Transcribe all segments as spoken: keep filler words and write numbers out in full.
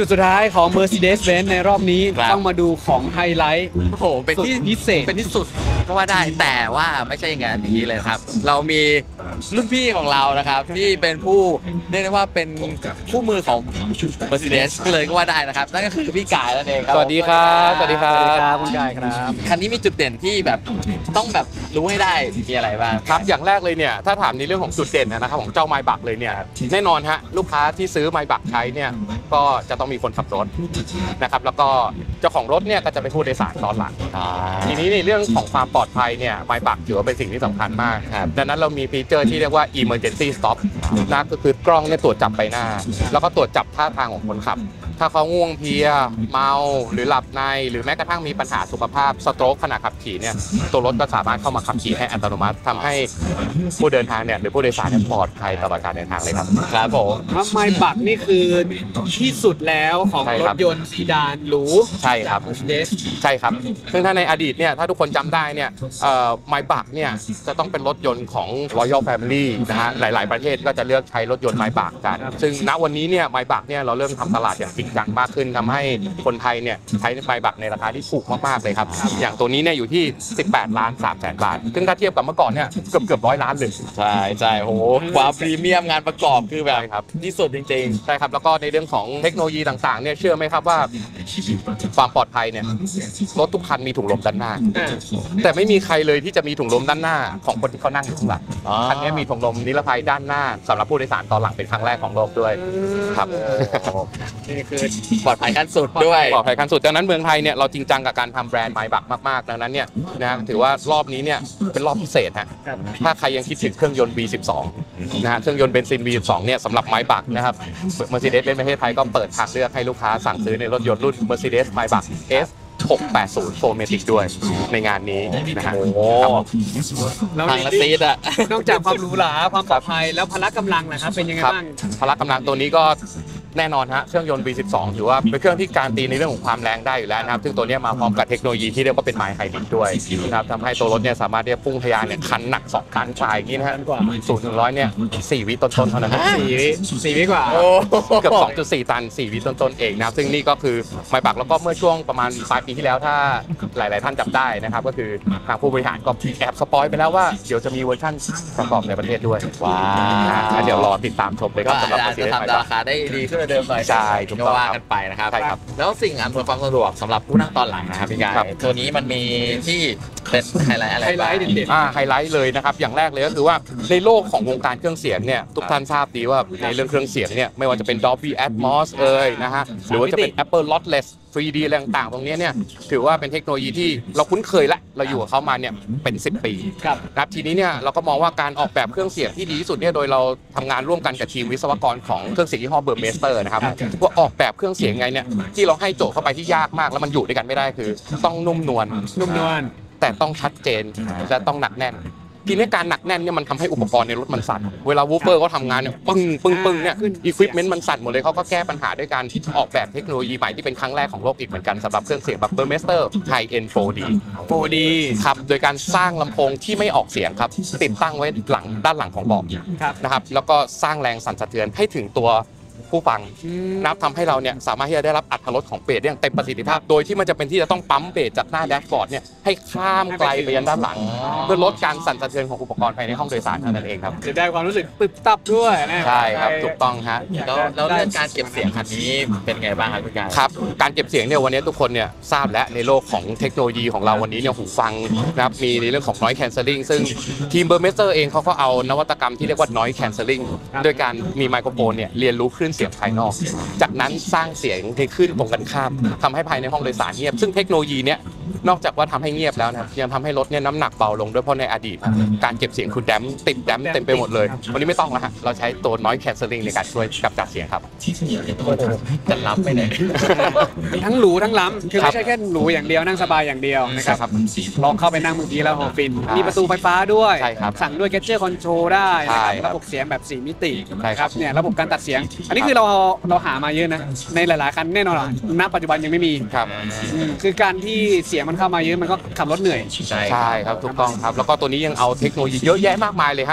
จุดสุดท้ายของ Mercedes-Benz ในรอบนี้ต้องมาดูของไฮไลท์โอ้โหเป็นที่พิเศษเป็นที่สุดก็ว่าได้แต่ว่าไม่ใช่อย่างนั้นอย่างนี้เลยครับเรามีรุ่นพี่ของเรานะครับที่เป็นผู้เรียกได้ว่าเป็นคู่มือของ Mercedes เลยก็ว่าได้นะครับนั่นก็คือพี่กายนั่นเองครับสวัสดีครับสวัสดีครับคุณกายครับคันนี้มีจุดเด่นที่แบบต้องแบบรู้ให้ได้มีอะไรบ้างครับอย่างแรกเลยเนี่ยถ้าถามในเรื่องของจุดเด่นนะครับของเจ้าไมบักเลยเนี่ยแน่นอนฮะลูกค้าที่ซื้อไมบักใช้เนี่ยก็จะต้องมีคนขับรถนะครับแล้วก็เจ้าของรถเนี่ยก็จะเป็นผู้โดยสารตอนหลังทีนี้ในเรื่องของความปลอดภัยเนี่ยไมบักถือว่าเป็นสิ่งที่สำคัญมากดังนั้นเรามีฟีเจอร์ที่เรียกว่า emergency stop นะก็คือกล้องเนี่ยตรวจจับใบหน้าแล้วก็ตรวจจับท่าทางของคนขับถ้าเขาง่วงเพลียเมาหรือหลับในหรือแม้กระทั่งมีปัญหาสุขภาพสโตรกขณะขับขี่เนี่ยตัวรถก็สามารถเข้ามาขับขี่ให้อัตโนมัติทำให้ผู้เดินทางเนี่ยหรือผู้โดยสารเนี่ยปลอดภัยตลอดการเดินทางเลยครับครับผมไมบักนี่คือที่สุดแล้วของรถยนต์ซีดานหรูใช่ครับใช่ครับซึ่งถ้าในอดีตเนี่ยถ้าทุกคนจำได้เนี่ยไมบักเนี่ยจะต้องเป็นรถยนต์ของ Royal Family นะฮะหลายๆประเทศก็จะเลือกใช้รถยนต์ไมบักกันซึ่งณวันนี้เนี่ยไมบักเนี่ยเราเริ่มทำตลาดอย่างจริงจังมากขึ้นทำให้คนไทยเนี่ยใช้ไมบักในราคาที่ถูกมากๆเลยครับอย่างตัวนี้เนี่ยอยู่ที่สิบแปดล้านสามแสนบาทซึ่งถ้าเทียบกับเมื่อก่อนเนี่ยเกือบเกือบร้อยล้านเลยใช่ใช่โหความพรีเมียมงานประกอบคือแบบที่สุดจริงๆใช่ครับแล้วก็ในเรื่องของเทคโนโลยีต่างๆเนี่ยเชื่อไหมครับว่าความปลอดภัยเนี่ยรถทุกคันมีถุงลมด้านหน้าแต่ไม่มีใครเลยที่จะมีถุงลมด้านหน้าของคนที่เขานั่งอยู่ข้างหลังคันนี้มีถุงลมนิรภัยด้านหน้าสำหรับผู้โดยสารตอนหลังเป็นครั้งแรกของโลกด้วยครับนี่คือปลอดภัยขั้นสุดด้วยปลอดภัยขั้นสุดดังนั้นเมืองไทยเนี่ยเราจริงจังกับการทำแบรนด์ไมบักมากๆดังนั้นเนี่ยนะถือว่ารอบนี้เนี่ยเป็นรอบพิเศษฮะถ้าใครยังคิดถึงเครื่องยนต์ บี สิบสอง นะฮะเครื่องยนต์เบนซิน บี สิบสอง เนี่ยสำหรับไมบักนะครับ Mercedes ในประเทศไทยก็เปิดทางเลือกให้ลูกค้าสั่งซื้อในรถยนต์รุ่น Mercedes ไมบัก เอส หกแปดศูนย์ โฟร์ เมติก ด้วยในงานนี้นะฮะโอ้โหทางละซีดอะนอกจากความหรูหราความปลอดภัยแล้วพละกำลังนะครับเป็นยังไงบ้างพละกำลังตัวนี้ก็แน่นอนฮะเครื่องยนต์ บี สิบสอง ถือว่าเป็นเครื่องที่การตีในเรื่องของความแรงได้อยู่แล้วนะครับซึ่งตัวนี้มาพร้อมกับเทคโนโลยีที่เรียกว่าเป็นไมล์ไฮบริดด้วยนะครับทำให้ตัวรถเนี่ยสามารถที่จะพุ่งทะยานเนี่ยคันหนักสองตันกว่าอย่างนี้นะฮะศูนย์ถึงร้อยเนี่ยสี่วิต้นๆเท่านั้นสี่วิสี่วิกว่าเกือบ สองจุดสี่ ตันสี่วิต้นๆเองนะครับซึ่งนี่ก็คือไมบักแล้วก็เมื่อช่วงประมาณปลายปีที่แล้วถ้าหลายๆท่านจำได้นะครับก็คือทางผู้บริหารก็แอบสปอยไปแล้วว่าเดี๋ยวจะมีเวอร์ชันประกอบในประเทศด้วยว้าวเดี๋ยวรอติดตามชมเลยครับสำหรับอาจจะทำราคาได้ดีขึ้นเดิมหน่อยใช่ก็ว่ากันไปนะครับใช่ครับแล้วสิ่งอำนวยความสะดวกสำหรับผู้นั่งตอนหลังนะครับพี่กายตัวนี้มันมีที่เป็นไฮไลท์อะไรไฮไลท์เด็ดๆอ่าไฮไลท์เลยนะครับอย่างแรกเลยก็คือว่าในโลกของวงการเครื่องเสียงเนี่ยทุกท่านทราบดีว่าในเรื่องเครื่องเสียงเนี่ยไม่ว่าจะเป็น Dolby Atmos เอ่ยนะฮะหรือว่าจะเป็น Apple Lossless ทรี ดี อะไรต่างๆตรงนี้เนี่ยถือว่าเป็นเทคโนโลยีที่เราคุ้นเคยและเราอยู่กับเขามาเนี่ยเป็นสิบปีครับทีนี้เนี่ยเราก็มองว่าการออกแบบเครื่องเสียงที่ดีที่สุดเนี่ยโดยเราทำงานร่วมกันกับทีมวิศวกรของเครื่องเสียงยี่ห้อเบอร์เมสเตอร์นะครับว่าออกแบบเครื่องเสียงไงเนี่ยที่เราให้โจทย์เข้าไปที่ยากมากแล้วมันอยู่ด้วยกันไม่ได้คือต้องนุ่มนวลนุ่มนวลแต่ต้องชัดเจนและต้องหนักแน่นทีนี้การหนักแน่นเนี่ยมันทำให้อุปกรณ์ในรถมันสั่นเวลาวูฟเฟอร์เขาทำงานเนี่ยปึ้งปึ้งปึ้งเนี่ยอุปกรณ์มันสั่นหมดเลยเขาก็แก้ปัญหาด้วยการออกแบบเทคโนโลยีใหม่ที่เป็นครั้งแรกของโลกอีกเหมือนกันสำหรับเครื่องเสียงแบบ Burmester High End โฟร์ ดีโฟร์ ดีครับโดยการสร้างลำโพงที่ไม่ออกเสียงครับติดตั้งไว้หลังด้านหลังของเบาะนะครับแล้วก็สร้างแรงสั่นสะเทือนให้ถึงตัวผู้ฟังนะครับทำให้เราเนี่ยสามารถที่จะได้รับอรรถรสของเบสได้อย่างเต็มประสิทธิภาพโดยที่มันจะเป็นที่จะต้องปั๊มเบสจากหน้าแดชบอร์ดเนี่ยให้ข้ามไกลไปยันด้านหลังเพื่อลดการสั่นสะเทือนของอุปกรณ์ภายในห้องโดยสารเท่านั้นเองครับจะได้ความรู้สึกตึบตับด้วยใช่ครับถูกต้องฮะแล้วแล้วเรื่องการเก็บเสียงคันนี้เป็นไงบ้างครับพี่กายครับการเก็บเสียงเนี่ยวันนี้ทุกคนเนี่ยทราบแล้วในโลกของเทคโนโลยีของเราวันนี้เนี่ยหูฟังนะครับมีในเรื่องของ noise cancelling ซึ่งทีม Burmester เองเขาก็เอานวัตกรรมที่เรียกว่า noise cancelling โดยการมีไมโครโฟนเนี่ยเรียนรู้คลื่นเสียงภายนอกจากนั้นสร้างเสียงให้ขึ้นตรงกันข้ามทำให้ภายในห้องโดยสารเงียบซึ่งเทคโนโลยีเนี้ยนอกจากว่าทำให้เงียบแล้วนะครับยังทำให้รถเนี่ยน้ำหนักเบาลงด้วยเพราะในอดีตการเก็บเสียงคือแดมติดแดมเต็มไปหมดเลยวันนี้ไม่ต้องแล้วฮะเราใช้ตัว noise cancelling ในการช่วยกำจัดเสียงครับจะล้ำไปไหนทั้งหรูทั้งล้ำคือไม่ใช่แค่หรูอย่างเดียวนั่งสบายอย่างเดียวนะครับลองเข้าไปนั่งเมื่อกี้แล้วโหฟินมีประตูไฟฟ้าด้วยสั่งด้วย gesture control ได้ระบบเสียงแบบสี่มิติครับเนี่ยระบบการตัดเสียงอันนี้คือเราเราหามาเยอะนะในหลายๆคันแน่นอนณปัจจุบันยังไม่มีครับคือการที่เสียงมันเข้ามาเยอะมันก็ขับรถเหนื่อยใช่ครับถูกต้องครับแล้วก็ตัวนี้ยังเอาเทคโนโลยีเยอะแยะมากมายเลยฮะจาก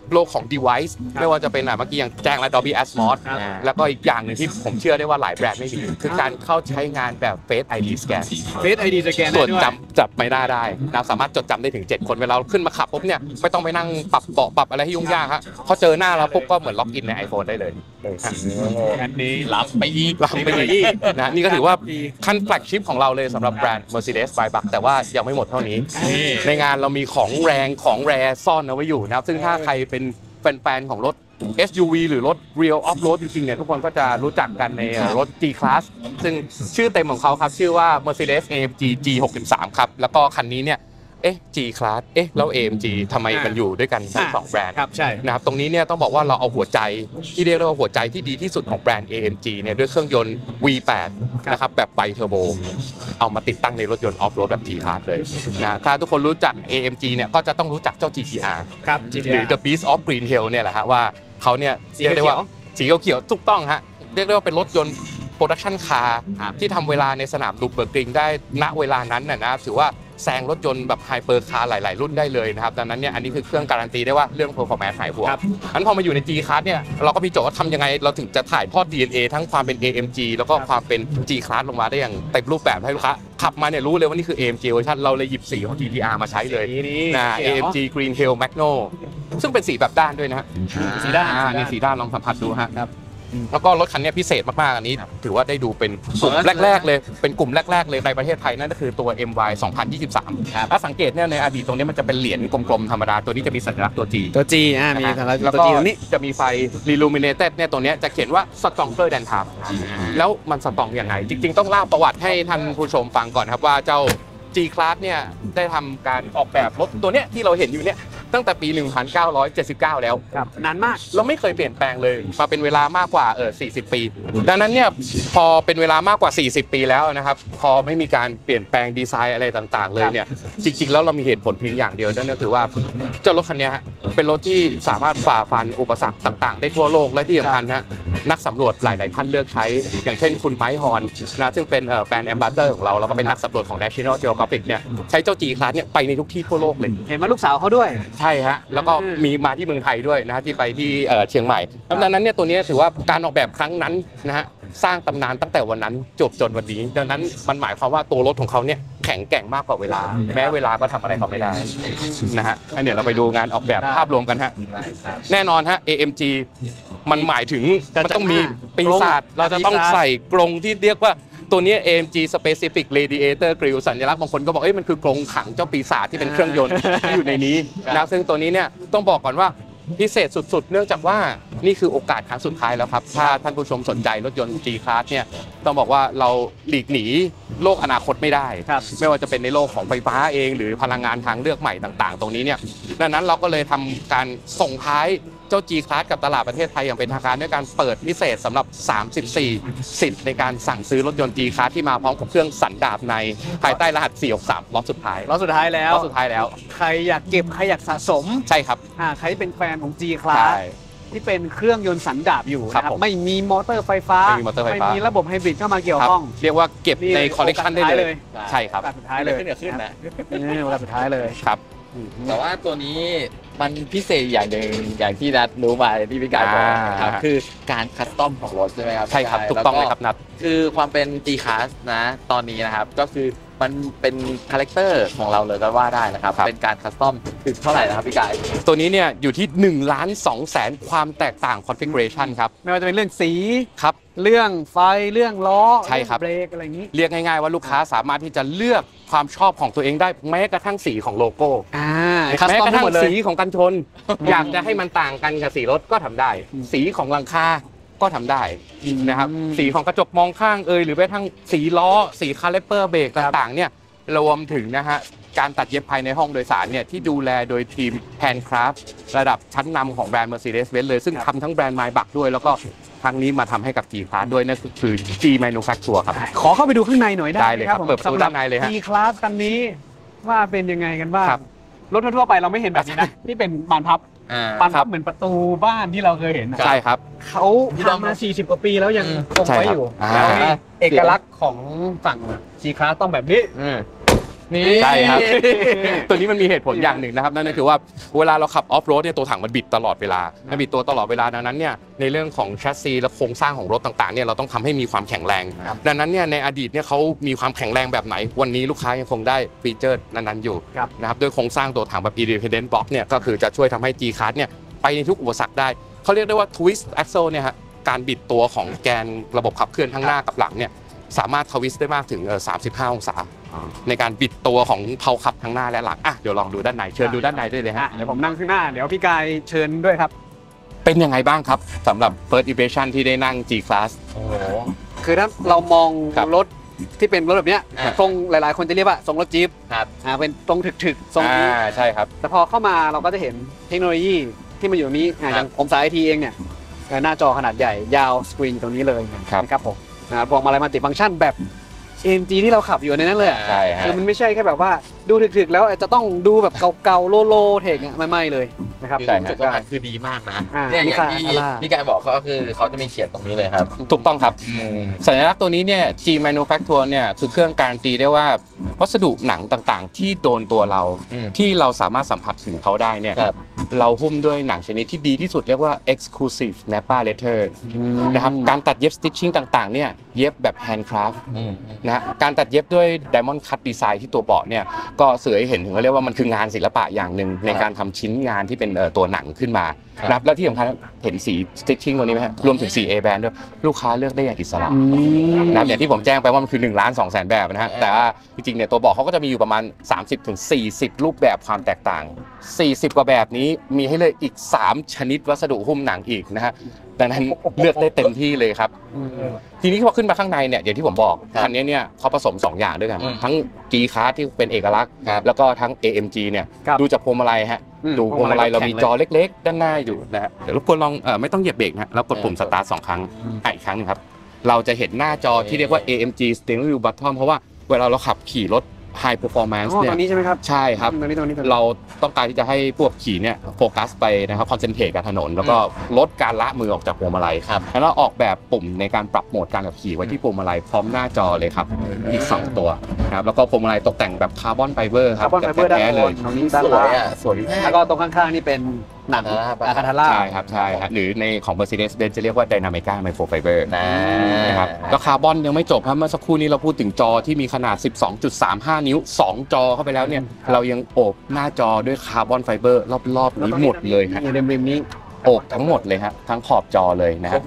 โลกของ device ไม่ว่าจะเป็นอ่ะเมื่อกี้อย่างแจ้งแล้ว Dolby Atmos แล้วก็อีกอย่างหนึ่งที่ผมเชื่อได้ว่าหลายแบรนด์ไม่มีคือการเข้าใช้งานแบบ Face ไอ ดี Scan Face ไอ ดี สแกนตรวจได้ด้วยจำจับไม่ได้ได้นะสามารถจดจำได้ถึงเจ็ดคนเวลาเราขึ้นมาขับปุ๊บเนี่ยไม่ต้องไปนั่งปรับเบาะปรับอะไรให้ยุ่งยากครับพอเจอหน้าเราปุ๊บก็เหมือนล็อกอินใน iPhone ได้เลยครับอันนี้ล้ำไปอีกล้ำไปอีกนะนี่ก็ถือว่าขั้นแฟลกชิพของเราเลยสำหรับแบรนด์ Mercedes Maybach แต่ว่ายังไม่หมดเท่านี้ในงานเรามีของแรงของแรซ่อนเอาไว้อยู่นะครับซึ่งถ้าใครเป็นแฟนๆของรถ เอส ยู วี หรือรถ Real Off Road จริงๆเนี่ยทุกคนก็จะรู้จักกันในรถ G-Class ซึ่งชื่อเต็มของเขาครับชื่อว่า Mercedes เอ เอ็ม จี จี หกสิบสาม ครับแล้วก็คันนี้เนี่ยเอ๊ะ G-Class เอ๊ะแล้ว เอ เอ็ม จี ทำไมมันอยู่ด้วยกันทั้งสองแบรนด์ครับใช่นะครับตรงนี้เนี่ยต้องบอกว่าเราเอาหัวใจที่เรียกได้ว่าหัวใจที่ดีที่สุดของแบรนด์ เอ เอ็ม จี เนี่ยด้วยเครื่องยนต์ วี แปด นะครับแบบไบเทอร์โบเอามาติดตั้งในรถยนต์ออฟโรดแบบ G-Class เลยนะถ้าทุกคนรู้จัก เอ เอ็ม จี เนี่ยก็จะต้องรู้จักเจ้า จี ที อาร์ครับหรือ The Beast of Green Hill เนี่ยแหละฮะว่าเขาเนี่ยเรียกได้ว่าสีเขียวๆถูกต้องฮะเรียกได้ว่าเป็นรถยนต์โปรดักชันคาร์ที่ทำเวลาในสนามลูเบอร์กริงได้ณเวลานั้นน่ะนะถือว่าแซงรถยนต์แบบไฮเปอร์คาร์หลายๆรุ่นได้เลยนะครับดังนั้นเนี่ยอันนี้คือเครื่องการันตีได้ว่าเรื่อง performance หายห่วงงั้นพอมาอยู่ใน G-Class เนี่ยเราก็มีโจทย์ว่าทำยังไงเราถึงจะถ่ายทอด ดี เอ็น เอ ทั้งความเป็น เอ เอ็ม จี แล้วก็ความเป็น G-Class ลงมาได้อย่างเต็มรูปแบบให้ลูกค้าขับมาเนี่ยรู้เลยว่านี่คือ เอ เอ็ม จี เวอร์ชันเราเลยหยิบสีของ จี ที อาร์ มาใช้เลยนะ เอ เอ็ม จี Green Hill Magno ซึ่งเป็นสีแบบด้านด้วยนะฮะสีด้านอ่านี่สีด้านลองสัมผัสดูฮะแล้วก็รถคันนี้พิเศษมากๆอันนี้ถือว่าได้ดูเป็นกลุ่มแรกๆเลยเป็นกลุ่มแรกๆเลยในประเทศไทยนั่นก็คือตัว เอ็ม วาย สองพันยี่สิบสามถ้าสังเกตเนี่ยในอดีตตรงนี้มันจะเป็นเหรียญกลมๆธรรมดาตัวนี้จะมีสัญลักษณ์ตัว G ตัว G อ่ามีสัญลักษณ์แล้วตัวก็ G ตรงนี้จะมีไฟ Illuminated เนี่ยตัวเนี้ยจะเขียนว่า Stronger than Time แล้วมันสตรองยังไงจริงๆต้องเล่าประวัติให้ท่านผู้ชมฟังก่อนครับว่าเจ้า G-Class เนี่ยได้ทำการออกแบบรถตัวเนี้ยที่เราเห็นอยู่เนี่ยตั้งแต่ปี หนึ่งพันเก้าร้อยเจ็ดสิบเก้า แล้วครับนานมากเราไม่เคยเปลี่ยนแปลงเลยมาเป็นเวลามากกว่าเออสี่สิบ ปีดังนั้นเนี่ยพอเป็นเวลามากกว่าสี่สิบปีแล้วนะครับพอไม่มีการเปลี่ยนแปลงดีไซน์อะไรต่างๆเลยเนี่ยจริงๆแล้วเรามีเหตุผลเพียงอย่างเดียวนั่นก็คือว่าเจ้ารถคันนี้เป็นรถที่สามารถฝ่าฟันอุปสรรคต่างๆได้ทั่วโลกและที่สำคัญฮะนักสำรวจหลายๆท่านเลือกใช้อย่างเช่นคุณไมค์ฮอนนะซึ่งเป็นแบรนด์แอมบาสเดอร์ของเราแล้วก็เป็นนักสำรวจของ National Geographic เนี่ยใช้เจ้า G-Class เนี่ยไปในทุกที่ทั่วโลกเลยเห็นมาลูกสาวเขาด้วยใช่ฮะแล้วก็มีมาที่เมืองไทยด้วยนะฮะที่ไปที่เชียงใหม่ดังนั้นเนี่ยตัวนี้ถือว่าการออกแบบครั้งนั้นนะฮะสร้างตำนานตั้งแต่วันนั้นจบจนวันนี้ดังนั้นมันหมายความว่าตัวรถของเขาเนี่ยแข็งแกร่งมากกว่าเวลาแม้เวลาก็ทำอะไรเขาไม่ได้นะฮะเดี๋ยวเราไปดูงานออกแบบภาพรวมกันฮะแน่นอนฮะ เอ เอ็ม จี มันหมายถึงมันต้องมีปีศาจเราจะต้องใส่กรงที่เรียกว่าตัวนี้ เอ เอ็ม จี Specific Radiator Grille สัญลักษณ์บางคนก็บอกเอ้ยมันคือกรงขังเจ้าปีศาจที่เป็นเครื่องยนต์ที่อยู่ในนี้นะซึ่งตัวนี้เนี่ยต้องบอกก่อนว่าพิเศษสุดๆเนื่องจากว่านี่คือโอกาสครั้งสุดท้ายแล้วครับถ้าท่านผู้ชมสนใจรถยนต์ G-Class เนี่ยต้องบอกว่าเราหลีกหนีโลกอนาคตไม่ได้ไม่ว่าจะเป็นในโลกของไฟฟ้าเองหรือพลังงานทางเลือกใหม่ต่างๆตรงนี้เนี่ยดังนั้นเราก็เลยทำการส่งท้ายเจ้า G-Class กับตลาดประเทศไทยอย่างเป็นทางการด้วยการเปิดพิเศษสำหรับสามสิบสี่สิทธิ์ในการสั่งซื้อรถยนต์ G-Class ที่มาพร้อมกับเครื่องสันดาปในภายใต้รหัสสี่หกสามล็อตสุดท้ายล็อตสุดท้ายแล้วล็อตสุดท้ายแล้วใครอยากเก็บใครอยากสะสมใช่ครับอ่าใครเป็นแฟนของ G-Class ที่เป็นเครื่องยนต์สันดาปอยู่นะครับไม่มีมอเตอร์ไฟฟ้าไม่มีมอเตอร์ไฟฟ้าไม่มีระบบไฮบริดเข้ามาเกี่ยวข้องเรียกว่าเก็บในคอลเลกชันได้เลยใช่ครับสุดท้ายเลยขึ้นขึ้นนะนี่โอกาสสุดท้ายเลยครับแต่ว่าตัวนี้มันพิเศษอย่างหนึ่งอย่างที่นัดรู้มาที่พี่กายบอกนะครับคือการคัสตอมของรถใช่ไหมครับใช่ครับถูกต้องเลยครับนัดคือความเป็น G-Class นะตอนนี้นะครับก็คือมันเป็นคาแรคเตอร์ของเราเลยก็ว่าได้นะครับเป็นการคัสตอมถึงเท่าไหร่นะครับพี่กายตัวนี้เนี่ยอยู่ที่หนึ่งล้านสองแสนความแตกต่างคอนฟิกเรชันครับไม่ว่าจะเป็นเรื่องสีครับเรื่องไฟเรื่องล้อใช่ครับเบรกอะไรอย่างนี้เรียกง่ายๆว่าลูกค้าสามารถที่จะเลือกความชอบของตัวเองได้แม้กระทั่งสีของโลโก้แม้กระทั่งสีของกันชนอยากจะให้มันต่างกันกับสีรถก็ทำได้สีของหลังคาก็ทำได้นะครับสีของกระจกมองข้างเอยหรือแม้กระทั่งสีล้อสีคาลิเปอร์เบรกต่างๆเนี่ยรวมถึงนะฮะการตัดเย็บภายในห้องโดยสารเนี่ยที่ดูแลโดยทีม Handcraft ระดับชั้นนำของแบรนด์ Mercedes-Benz เลยซึ่งทำทั้งแบรนด์ Maybach ด้วยแล้วก็ครั้งนี้มาทำให้กับ G-Class ด้วยนั่นคือ G Manufacture ครับขอเข้าไปดูข้างในหน่อยได้เลยครับเปิดประตูด้านในเลยฮะ G-Class คันนี้ว่าเป็นยังไงกันบ้างรถทั่วไปเราไม่เห็นแบบนี้นะที่เป็นบานพับบานพับเหมือนประตูบ้านที่เราเคยเห็นใช่ครับเขาทำมาสี่สิบกว่าปีแล้วยังคงไว้อยู่แล้วเอกลักษณ์ของฝั่ง G-Class ต้องแบบนี้ใช่ครับ ตัวนี้มันมีเหตุผลอย่างหนึ่งนะครับนั่นก็คือว่าเวลาเราขับออฟโรดเนี่ยตัวถังมันบิดตลอดเวลามันบิดตัวตลอดเวลาดังนั้นเนี่ยในเรื่องของแชสซีและโครงสร้างของรถต่างๆเนี่ยเราต้องทำให้มีความแข็งแรงดังนั้นเนี่ยในอดีตเนี่ยเขามีความแข็งแรงแบบไหนวันนี้ลูกค้ายังคงได้ฟีเจอร์นั้นๆอยู่นะครับด้วยโครงสร้างตัวถังแบบ Independent Block เนี่ยก็คือจะช่วยทำให้ G-Class เนี่ยไปในทุกอุปสรรคได้เขาเรียกได้ว่า Twist Axle เนี่ยฮะการบิดตัวของแกนระบบขับเคลื่อนทั้งหน้ากับหลังเนี่ยสามารถทวิสต์ได้มากถึงสามสิบห้าองศาในการบิดตัวของเพลาขับทั้งหน้าและหลังอ่ะเดี๋ยวลองดูด้านในเชิญดูด้านในด้วยเลยฮะเดี๋ยวผมนั่งข้างหน้าเดี๋ยวพี่กายเชิญด้วยครับเป็นยังไงบ้างครับสำหรับ First Impression ที่ได้นั่ง G-Class โอ้โหคือถ้าเรามองรถที่เป็นรถแบบนี้ทรงหลายๆคนจะเรียกว่าทรงรถจี๊ปครับอ่าเป็นตรงถึกๆทรงนี้ใช่ครับแต่พอเข้ามาเราก็จะเห็นเทคโนโลยีที่มันอยู่นี้อย่างผมสายไอทีเองเนี่ยหน้าจอขนาดใหญ่ยาวสกรีนตรงนี้เลยนะครับผมพวงมาลัยมัลติฟังก์ชันแบบ เอ็ม จี ที่เราขับอยู่ในนั้นเลยใช่คือมันไม่ใช่แค่แบบว่าดูถึกๆแล้วจะต้องดูแบบเก่าๆโลๆเทคไม่ไม่เลยนะครับใช่ครับคือดีมากนะเนี่ยอย่างที่พี่กายบอกก็คือเขาจะมีเขียนตรงนี้เลยครับถูกต้องครับสัญลักษณ์ตัวนี้เนี่ย G Manufacture เนี่ยคือเครื่องการันตีได้ว่าวัสดุหนังต่างๆที่โดนตัวเราที่เราสามารถสัมผัสถึงเขาได้เนี่ยเราหุ้มด้วยหนังชนิดที่ดีที่สุดเรียกว่า exclusive Nappa leather นะครับการตัดเย็บ stitching ต่างๆเนี่ยเย็บแบบ handcraft นะการตัดเย็บด้วย diamond cut design ที่ตัวเบาะเนี่ยก็สื่อให้เห็นถึงเขาเรียกว่ามันคืองานศิลปะอย่างหนึ่งในการทำชิ้นงานที่เป็นตัวหนังขึ้นมาครับแล้วที่สำคัญเห็นสี stitching ตัวนี้ไหมฮะรวมถึงสี A band ด้วยลูกค้าเลือกได้อย่างอิสระนะอย่างที่ผมแจ้งไปว่ามันคือหนึ่งล้านสองแสนแบบนะฮะแต่ว่าจริงๆเนี่ยตัวเบาะเขาก็จะมีอยู่ประมาณ สามสิบถึงสี่สิบ รูปแบบความแตกต่างสี่สิบกว่าแบบนี้มีให้เลยอีกสามชนิดวัสดุหุ้มหนังอีกนะฮะดังนั้นเลือกได้เต็มที่เลยครับทีนี้พอขึ้นมาข้างในเนี่ยอย่างที่ผมบอกคันนี้เนี่ยเขาผสมสองอย่างด้วยกันทั้ง G-Class ที่เป็นเอกลักษณ์แล้วก็ทั้ง เอ เอ็ม จี เนี่ยดูจากพวงมาลัยฮะดูพวงมาลัยเรามีจอเล็กๆด้านหน้าอยู่นะฮะเดี๋ยวรบกวนลองเอ่อไม่ต้องเหยียบเบรกนะแล้วกดปุ่มสตาร์ทสองครั้งอีกครั้งนึงครับเราจะเห็นหน้าจอที่เรียกว่า เอ เอ็ม จี Steering Wheel Button เพราะว่าเวลาเราขับขี่รถ High Performance เนี่ยตรงนี้ใช่ไหมครับใช่ครับเราต้องการที่จะให้พวกขี่เนี่ยโฟกัสไปนะครับคอนเซนเทรตกับถนนแล้วก็ลดการละมือออกจากพวงมาลัยครับแล้วเราออกแบบปุ่มในการปรับโหมดการขับขี่ไว้ที่พวงมาลัยพร้อมหน้าจอเลยครับอีกสองตัวครับแล้วก็พวงมาลัยตกแต่งแบบคาร์บอนไฟเบอร์ครับแบบแท้เลยตรงนี้สวยอ่ะสวยแล้วก็ตรงข้างๆนี่เป็นหนังอะคาทาร่าใช่ครับใช่ครับหรือในของ Mercedes-Benz จะเรียกว่า Dynamica Microfiber นะครับก็คาร์บอนยังไม่จบครับเมื่อสักครู่นี้เราพูดถึงจอที่มีขนาด สิบสองจุดสามห้า นิ้วสองจอเข้าไปแล้วเนี่ยเรายังโอบหน้าจอด้วยคาร์บอนไฟเบอร์รอบๆนี้หมดเลยครับริมๆนี้โอบทั้งหมดเลยครับทั้งขอบจอเลยนะครับ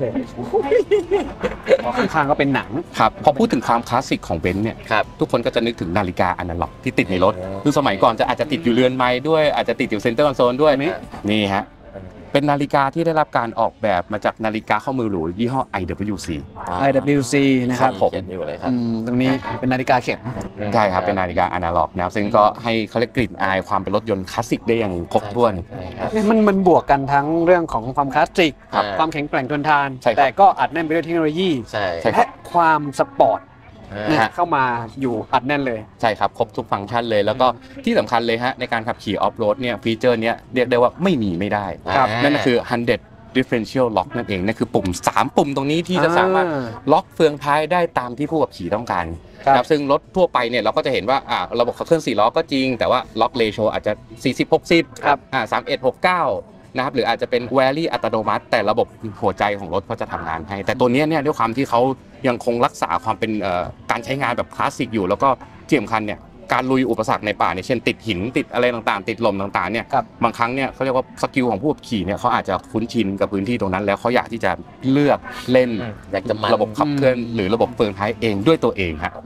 ข้างๆก็เป็นหนังครับพอพูดถึงความคลาสสิกของเบนซ์เนี่ยทุกคนก็จะนึกถึงนาฬิกาอนาล็อกที่ติดในรถคือสมัยก่อนจะอาจจะติดอยู่เรือนไม้ด้วยอาจจะติดอยู่เซ็นเตอร์คอนโซลด้วยนี่ฮะเป็นนาฬิกาที่ได้รับการออกแบบมาจากนาฬิกาข้อมือหรูยี่ห้อ ไอ ดับเบิลยู ซีไอ ดับเบิลยู ซี นะครับผมอยู่เลยครับตรงนี้เป็นนาฬิกาเข็มใช่ครับเป็นนาฬิกาอนาล็อกนะครับซึ่งก็ให้เขาเรียกกลิ่นอายความเป็นรถยนต์คลาสสิกได้อย่างครบถ้วนมันมันบวกกันทั้งเรื่องของความคลาสสิกความแข็งแกร่งทนทานแต่ก็อัดแน่นไปด้วยเทคโนโลยีและความสปอร์ตเข้ามาอยู่อัดแน่นเลยใช่ครับครบทุกฟังก์ชันเลยแล้วก็ที่สำคัญเลยฮะในการขับขี่ออฟโรดเนี่ยฟีเจอร์เนี้ยเรียกได้ว่าไม่มีไม่ได้นั่นก็คือ hundred differential lock นั่นเองนั่นคือปุ่มสามปุ่มตรงนี้ที่จะสามารถล็อกเฟืองท้ายได้ตามที่ผู้ขับขี่ต้องการครับซึ่งรถทั่วไปเนี่ยเราก็จะเห็นว่าอ่าระบบขับเคลื่อนสี่ล้อก็จริงแต่ว่าล็อกเรโชอาจจะสี่สิบ หกสิบครับอ่าสามสิบเอ็ด หกสิบเก้านะครับหรืออาจจะเป็นแวรี่อัตโนมัติแต่ระบบหัวใจของรถเขาจะทำงานให้แต่ตัวนี้เนี่ยด้วยความที่เขายังคงรักษาความเป็นการใช้งานแบบคลาสสิกอยู่แล้วก็ที่สำคัญเนี่ยการลุยอุปสรรคในป่าเนี่ยเช่นติดหินติดอะไรต่างๆติดลมต่างๆเนี่ยบางครั้งเนี่ยเขาเรียกว่าสกิลของผู้ขับขี่เนี่ยเขาอาจจะคุ้นชินกับพื้นที่ตรงนั้นแล้วเขาอยากที่จะเลือกเล่นอยากจะระบบขับเคลื่อนหรือระบบเฟืองท้ายเองด้วยตัวเองฮะ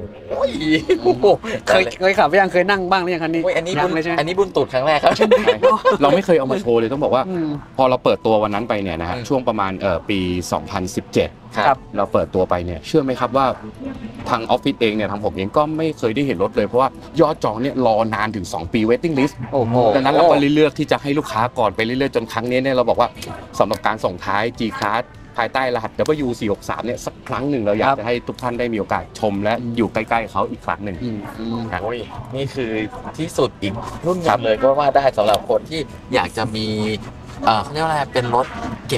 เคยเคยขับยังเคยนั่งบ้างหรือยังคันนี้อันนี้บุญอันนี้บุญตูดครั้งแรกครับเราไม่เคยเอามาโชว์เลยต้องบอกว่าพอเราเปิดตัววันนั้นไปเนี่ยนะฮะช่วงประมาณเอ่อปีสองพันสิบเจ็ดครับเราเปิดตัวไปเนี่ยเชื่อไหมครับว่าทางออฟฟิศเองเนี่ยทางผมเองก็ไม่เคยได้เห็นรถเลยเพราะว่ายอดจองเนี่ยรอนานถึงสองปี waiting list ดังนั้นเราก็เลือกที่จะให้ลูกค้าก่อนไปเรื่อยๆจนครั้งนี้เนี่ยเราบอกว่าสำหรับการส่งท้าย G-Class ภายใต้รหัส ดับเบิลยู สี่หกสาม เนี่ยสักครั้งหนึ่งเราอยากจะให้ทุกท่านได้มีโอกาสชมและอยู่ใกล้ๆเขาอีกครั้งหนึ่งโอ้ยนี่คือที่สุดอีกรุ่นหนึ่งเลยก็ว่าได้สำหรับคนที่อยากจะมีเขาเรียกว่าอะไรเป็นรถเก็บ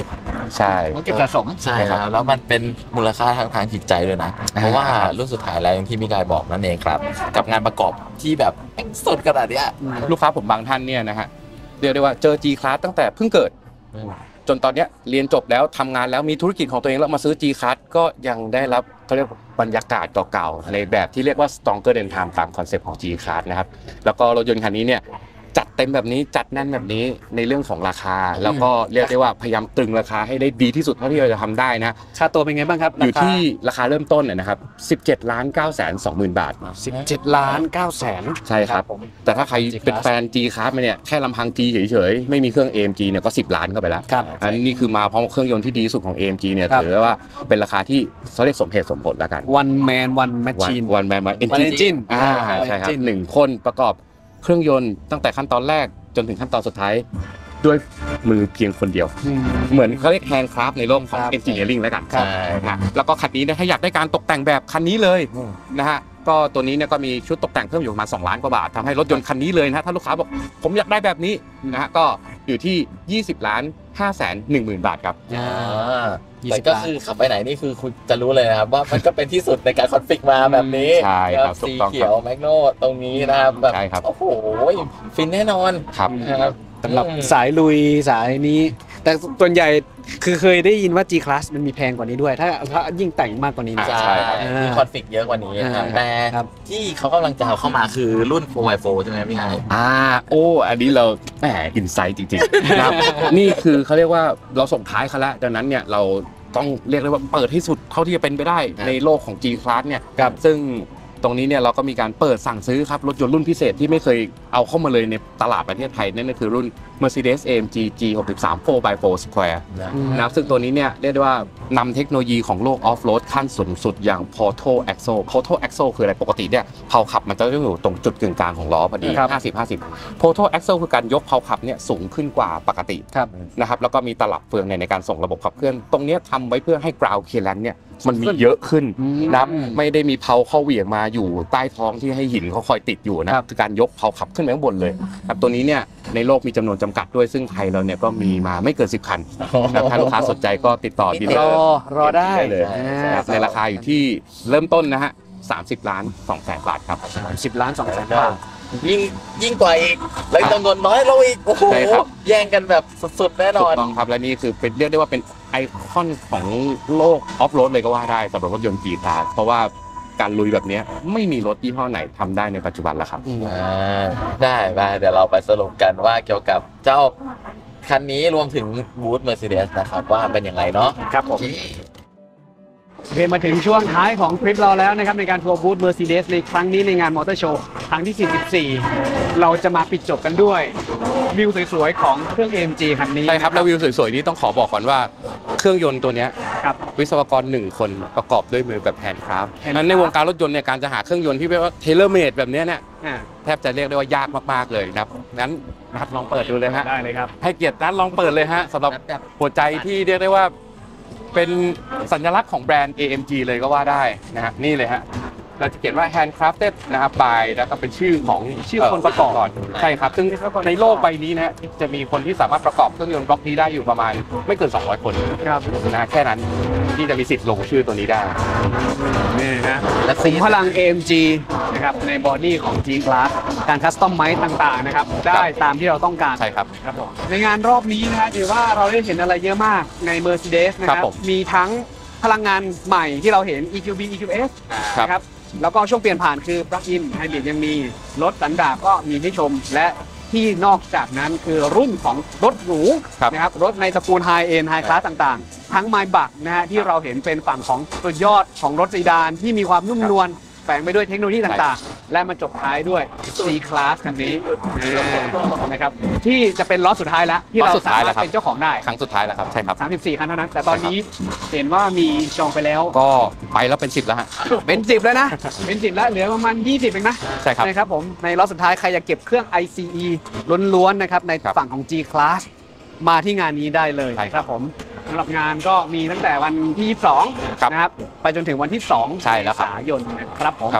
ใช่เก็บสะสมใช่ครับแล้วมันเป็นมูลค่าทางทางจิตใจด้วยนะเพราะว่ารุ่นสุดท้ายแล้วอย่างที่มิกายบอกนั่นเองครับกับงานประกอบที่แบบสดขนาดเนี้ยลูกค้าผมบางท่านเนี่ยนะฮะเรียกได้ว่าเจอ G Class ตั้งแต่เพิ่งเกิดจนตอนเนี้ยเรียนจบแล้วทำงานแล้วมีธุรกิจของตัวเองแล้วมาซื้อ G Class ก็ยังได้รับเขาเรียกบรรยากาศเก่าๆในแบบที่เรียกว่า stronger than time ตามคอนเซ็ปต์ของ G Class นะครับแล้วก็รถยนต์คันนี้เนี่ยจัดเต็มแบบนี้จัดแน่นแบบนี้ในเรื่องของราคาแล้วก็เรียกได้ว่าพยายามตรึงราคาให้ได้ดีที่สุดเท่าที่เราจะทำได้นะค่าตัวเป็นไงบ้างครับอยู่ที่ราคาเริ่มต้นนะครับสิบเจ็ดล้านเก้าแสนสองหมื่นบาทสิบเจ็ดล้านเก้าแสนใช่ครับแต่ถ้าใครเป็นแฟน G Class มาเนี่ยแค่ลำพัง G เฉยๆไม่มีเครื่อง เอ เอ็ม จี เนี่ยก็สิบล้านเข้าไปแล้วอันนี้คือมาพร้อมเครื่องยนต์ที่ดีสุดของ เอ เอ็ม จี เนี่ยถือว่าเป็นราคาที่เขาเรียกสมเหตุสมผลแล้วกัน one man one machine one man one engine อ่าใช่ครับหนึ่งคนประกอบเครื่องยนต์ตั้งแต่ขั้นตอนแรกจนถึงขั้นตอนสุดท้ายด้วยมือเพียงคนเดียวเหมือนเขาเรียกแฮนด์คราฟในโลกของ engineering แล้วกันนะแล้วก็คันนี้ถ้าอยากได้การตกแต่งแบบคันนี้เลยนะฮะก็ตัวนี้เนี่ยก็มีชุดตกแต่งเพิ่มอยู่ประมาณสองล้านกว่าบาททำให้รถยนต์คันนี้เลยนะถ้าลูกค้าบอกผมอยากได้แบบนี้นะฮะก็อยู่ที่ยี่สิบล้านห้าแสนหนึ่งหมื่นบาทครับแต่ก็คือขับไปไหนนี่คือคุณจะรู้เลยนะครับว่ามันก็เป็นที่สุดในการคอนฟิกมาแบบนี้ใช่ครับสีเขียวแมกโนตรงนี้นะครับแบบโอ้โหฟินแน่นอนครับสำหรับสายลุยสายนี้แต่ส่วนใหญ่คือเคยได้ยินว่า G Class มันมีแพงกว่านี้ด้วยถ้าถ้ายิ่งแต่งมากกว่านี้ใช่มีคอนฟิกเยอะกว่านี้แต่ที่เขากำลังจะเอาเข้ามาคือรุ่น โฟร์ บาย โฟร์ ใช่ไหมพี่ไงอ่าโอ้อันนี้เราแหมอินไซต์จริงๆนะครับนี่คือเขาเรียกว่าเราส่งท้ายเขาแล้วดังนั้นเนี่ยเราต้องเรียกได้ว่าเปิดให้สุดเท่าที่จะเป็นไปได้ในโลกของ G Class เนี่ยซึ่งตรงนี้เนี่ยเราก็มีการเปิดสั่งซื้อครับรถยนต์รุ่นพิเศษที่ไม่เคยเอาเข้ามาเลยในตลาดประเทศไทยนั่นก็คือรุ่น Mercedes เอ เอ็ม จี จี หกสิบสาม โฟร์ บาย โฟร์ Square นะครับซึ่งตัวนี้เนี่ยเรียกได้ว่านำเทคโนโลยีของโลกออฟโรดขั้นสูงสุดอย่าง Portal Axle Portal Axle คืออะไรปกติเนี่ยเพลาขับมันจะอยู่ตรงจุดกึ่งกลางของล้อพอดีห้าสิบ ห้าสิบ Portal Axle คือการยกเพลาขับเนี่ยสูงขึ้นกว่าปกตินะครับแล้วก็มีตลับเฟืองในการส่งระบบขับเคลื่อนตรงนี้ทำไว้เพื่อให้ ground clearance เนี่ยมันมีเยอะขึ้นนะไม่ได้มีเพลาเข้าเหวี่ยงมาอยู่ใต้ท้องที่ให้หินเขาคอยติดอยู่นะคือการยกเพลาขับขึ้นไปข้างบนเลยครับตัวนี้เนี่ยในโลกมีจำนวนจำกัดด้วยซึ่งไทยเราเนี่ยก็มีมาไม่เกินสิบคันนะถ้าลูกค้าสนใจก็ติดต่อดีเลยรอรอได้เลยในราคาอยู่ที่เริ่มต้นนะฮะสามสิบล้านสองแสนบาทครับสิบล้านสองแสนบาทยิ่งยิ่งกว่าอีกแล้วจำนวนน้อยลงอีกโอ้โหแย่งกันแบบสุดๆแน่นอนถูกต้องครับและนี่คือเป็นเรียกได้ว่าเป็นไอคอนของโลกออฟโรดเลยก็ว่าได้สำหรับรถยนต์ G Class เพราะว่าการลุยแบบนี้ไม่มีรถยี่ห้อไหนทำได้ในปัจจุบันแล้วครับได้ได้เดี๋ยวเราไปสรุปกันว่าเกี่ยวกับเจ้าคันนี้รวมถึงบูธ Mercedes นะครับว่าเป็นอย่างไรเนาะครับผมเรียนมาถึงช่วงท้ายของคลิปเราแล้วนะครับในการทัวร์บูธ Mercedes ในครั้งนี้ในงานมอเตอร์โชว์ครั้งที่สี่สิบสี่เราจะมาปิดจบกันด้วยวิวสวยๆของเครื่อง เอ เอ็ม จี คันนี้ใช่ครับแล้ววิวสวยๆนี้ต้องขอบอกก่อนว่าเครื่องยนต์ตัวนี้วิศวกรหนึ่งคนประกอบด้วยมือแบบแฮนด์คราฟต์นั้นในวงการรถยนต์เนี่ยการจะหาเครื่องยนต์ที่เรียกว่าเทเลเมดแบบนี้เนี่ยแทบจะเรียกได้ว่ายากมากๆเลยนะครับงั้นนัดลองเปิดดูเลยฮะได้เลยครับให้เกียรตินัดลองเปิดเลยฮะสำหรับหัวใจที่เรียกได้ว่าเป็นสัญลักษณ์ของแบรนด์ เอ เอ็ม จี เลยก็ว่าได้นะฮะนี่เลยฮะเราจะเขียนว่า handcrafted นะครับ by แล้วก็เป็นชื่อของชื่อคนประกอบใช่ครับซึ่งในโลกใบนี้นะจะมีคนที่สามารถประกอบเครื่องยนต์บล็อกนี้ได้อยู่ประมาณไม่เกินสองร้อยคนครับนะแค่นั้นที่จะมีสิทธิ์ลงชื่อตัวนี้ได้นี่นะและสีพลัง เอ เอ็ม จี นะครับในบอดี้ของ G Class การคัสตอมไมซ์ต่างๆนะครับได้ตามที่เราต้องการใช่ครับครับผมในงานรอบนี้นะฮะถือว่าเราได้เห็นอะไรเยอะมากใน Mercedes นะครับมีทั้งพลังงานใหม่ที่เราเห็น อี คิว บี อี คิว เอส นะครับแล้วก็ช่วงเปลี่ยนผ่านคือ plug-in hybrid ยังมีรถสันดาปก็มีให้ชมและที่นอกจากนั้นคือรุ่นของรถหรูนะครับรถในตระกูล High End High Class ต่างๆทั้ง Maybach นะฮะที่เราเห็นเป็นฝั่งของตัวยอดของรถซีดานที่มีความนุ่มนวลแฝงไปด้วยเทคโนโลยีต่างๆและมาจบท้ายด้วย C Class คันนี้นะครับที่จะเป็นล็อตสุดท้ายแล้วที่เราสามารถเป็นเจ้าของได้ครั้งสุดท้ายแล้วครับใช่ครับสามสิบสี่คันเท่านั้นแต่ตอนนี้เห็นว่ามีจองไปแล้วก็ไปแล้วเป็นสิบแล้วฮะเป็นสิบแล้วนะเป็นสิบแล้วเหลือประมาณยี่สิบเองนะใช่ครับนะครับผมในล็อตสุดท้ายใครอยากเก็บเครื่อง ไอ ซี อี ล้วนๆนะครับในฝั่งของ G Class มาที่งานนี้ได้เลยครับผมสำหรับงานก็มีตั้งแต่วันที่ยี่สิบสองนะครับไปจนถึงวันที่สองเมษายนนะครับผม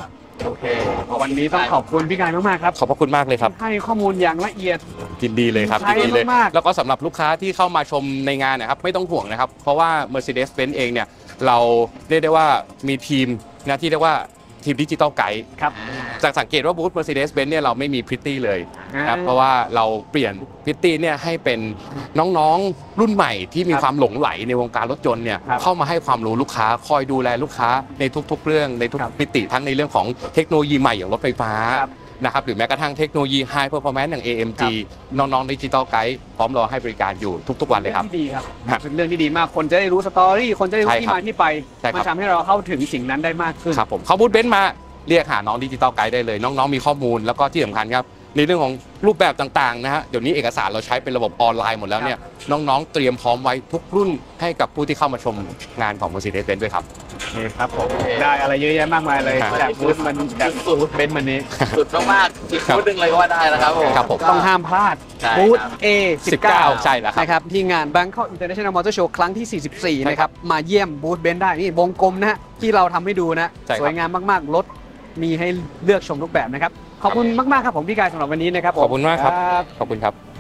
โอเควันนี้ต้องขอบคุณพี่กายมากๆครับขอบพระคุณมากเลยครับให้ข้อมูลอย่างละเอียดยินดีเลยครับใช่ยินดีเลยมากๆแล้วก็สำหรับลูกค้าที่เข้ามาชมในงานนะครับไม่ต้องห่วงนะครับ เพราะว่า Mercedes-Benz เองเนี่ยเราเรียกได้ว่ามีทีมนะที่เรียกว่าทีมดิจิตอลไกด์ครับจากสังเกตว่าบูธ Mercedes-Benz เนี่ยเราไม่มีพริตตี้เลยครับอ่าเพราะว่าเราเปลี่ยนพริตตี้เนี่ยให้เป็นน้องๆรุ่นใหม่ที่มีครับความหลงไหลในวงการรถยนต์เนี่ยครับเข้ามาให้ความรู้ลูกค้าคอยดูแลลูกค้าในทุกๆ เรื่องในทุกครับมิติทั้งในเรื่องของเทคโนโลยีใหม่อย่างรถไฟฟ้าครับนะครับหรือแม้กระทั่งเทคโนโลยี High Performance อย่าง เอ เอ็ม จี น้องๆดิจิตอลไกด์พร้อมรอให้บริการอยู่ทุกๆวันเลยครับที่ดีครับครับเป็นเรื่องที่ดีมากคนจะได้รู้สตอรี่คนจะได้รู้ใช่ที่ครับมาที่ไปใช่ครับมันทำให้เราเข้าถึงสิ่งนั้นได้มากขึ้นครับผมเขาบูธเบนซ์มาเรียกหาน้องดิจิตอลไกด์ได้เลย น้องๆมีข้อมูลแล้วก็ที่สำคัญครับในเรื่องของรูปแบบต่างๆนะฮะเดี๋ยวนี้เอกสารเราใช้เป็นระบบออนไลน์หมดแล้วเนี่ยน้องๆเตรียมพร้อมไว้ทุกรุ่นให้กับผู้ที่เข้ามาชมงานของ Mercedes-Benz ด้วยครับนี่ครับผมได้อะไรเยอะแยะมากมายเลยครับจากบูธมันจากบูธเบนซ์มันนี้สุดมากๆอีกพูดหนึ่งเลยก็ว่าได้นะครับผมครับผมต้องห้ามพลาดใช่บูธครับเอ สิบเก้าใช่แล้วครับนะครับที่งาน Bangkok International Motor Show ครั้งที่ สี่สิบสี่ นะครับมาเยี่ยมบูธเบนซ์ได้นี่วงกลมนะฮะที่เราทำให้ดูนะใช่ครับสวยงามมากๆรถมีให้เลือกชมทุกแบบนะครับขอบคุณมากๆครับผมพี่กายสำหรับวันนี้นะครับผมขอบคุณมากครับ ขอบคุณครับ